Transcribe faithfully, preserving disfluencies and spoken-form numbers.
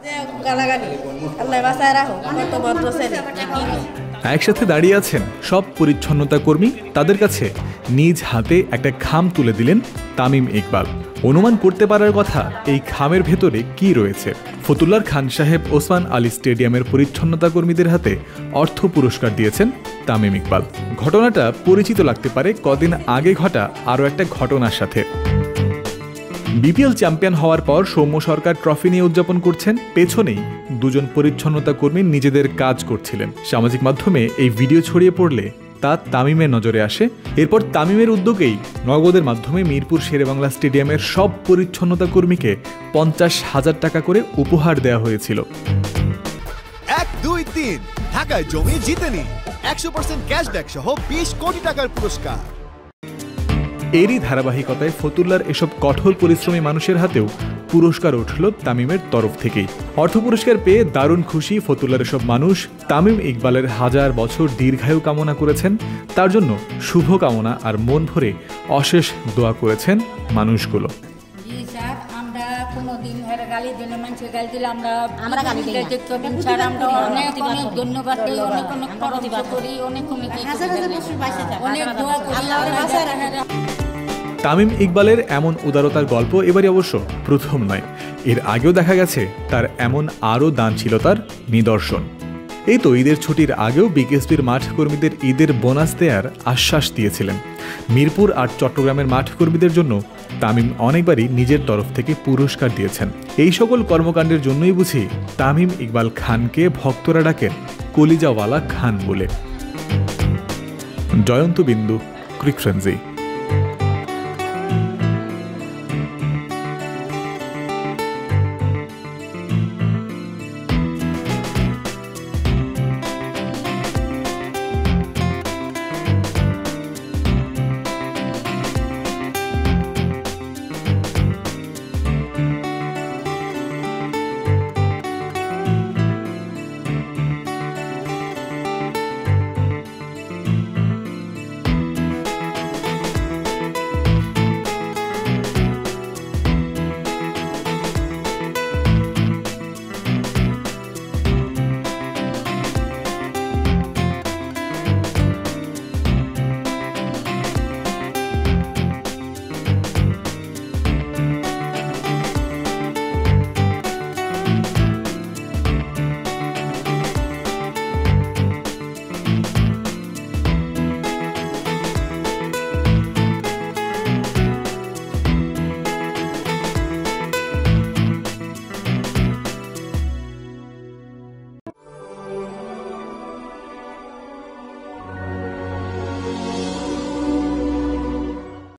একসাথে দাঁড়িয়ে আছেন সব পরিচ্ছন্নতা কর্মী, তাদের কাছে নিজ হাতে একটা খাম তুলে দিলেন তামিম ইকবাল। অনুমান করতে পারার কথা এই খামের ভেতরে কি রয়েছে। ফতুল্লার খান সাহেব ওসমান আলী স্টেডিয়ামের পরিচ্ছন্নতা কর্মীদের হাতে অর্থ পুরস্কার দিয়েছেন তামিম ইকবাল। ঘটনাটা পরিচিত লাগতে পারে কদিন আগে ঘটা আরও একটা ঘটনার সাথে। বিপিএল চ্যাম্পিয়ন হওয়ার পর সৌম্য সরকার ট্রফি নিয়ে উদযাপন করছেন, পেছনেই দুজন পরিচ্ছন্নতা কর্মী নিজেদের কাজ করছিলেন। সামাজিক মাধ্যমে এই ভিডিও ছড়িয়ে পড়লে তা তামিমের নজরে আসে। এরপর তামিমের উদ্যোগেই নগদের মাধ্যমে মিরপুর শেরেবাংলা স্টেডিয়ামের সব পরিচ্ছন্নতা কর্মীকে পঞ্চাশ হাজার টাকা করে উপহার দেওয়া হয়েছিল। এক দুই তিন ঢাকায় জমি জিতে নিন একশো পার্সেন্ট ক্যাশব্যাক সহ বিশ কোটি টাকার পুরস্কার। এরই ধারাবাহিকতায় ফতুল্লার এসব কঠোর পরিশ্রমী মানুষের হাতেও পুরস্কার উঠল তামিমের তরফ থেকেই। অর্থ পুরস্কার পেয়ে দারুণ খুশি ফতুল্লার এসব মানুষ। তামিম ইকবালের হাজার বছর দীর্ঘায়ু কামনা করেছেন, তার জন্য শুভ কামনা আর মন ভরে অশেষ দোয়া করেছেন মানুষগুলো। তামিম ইকবালের এমন উদারতার গল্প এবারে অবশ্য প্রথম নয়, এর আগেও দেখা গেছে তার এমন আরও দানশীলতার নিদর্শন। এই তো ঈদের ছুটির আগেও বিকেএসপির মাঠ কর্মীদের ঈদের বোনাস দেওয়ার আশ্বাস দিয়েছিলেন। মিরপুর আর চট্টগ্রামের মাঠ কর্মীদের জন্য তামিম অনেকবারই নিজের তরফ থেকে পুরস্কার দিয়েছেন। এই সকল কর্মকাণ্ডের জন্যই বুঝি তামিম ইকবাল খানকে ভক্তরা ডাকেন কলিজাওয়ালা খান বলে। জয়ন্ত বিন্দু, ক্রিক ফ্রেন্সি।